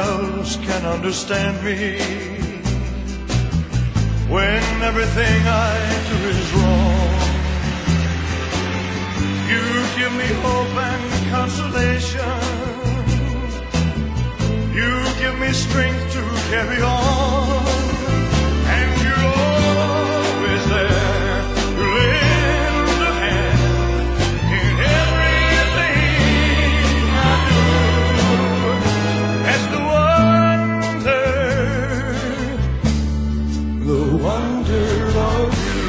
else can understand me when everything I do is wrong. You give me hope and consolation. You give me strength to carry on. And you're always there to lend a hand in everything I do. That's the wonder of you.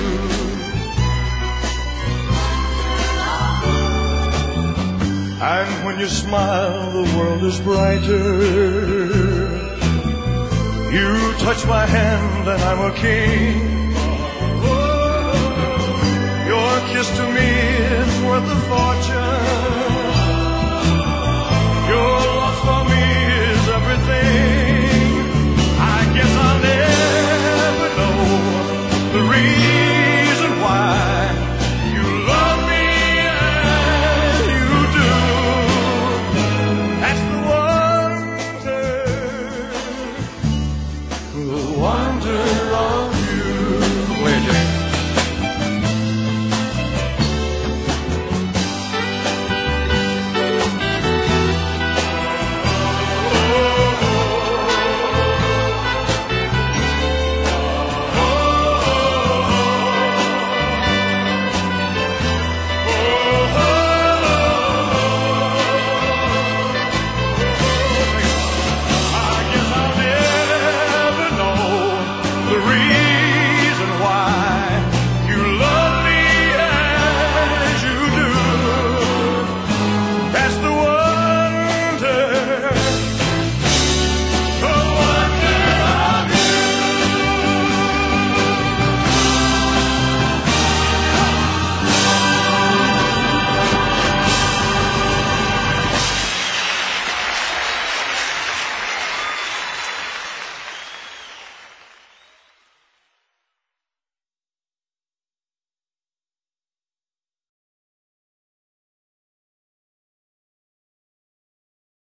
And when you smile, the world is brighter. You touch my hand and I'm a king. Your kiss to me is worth a fortune.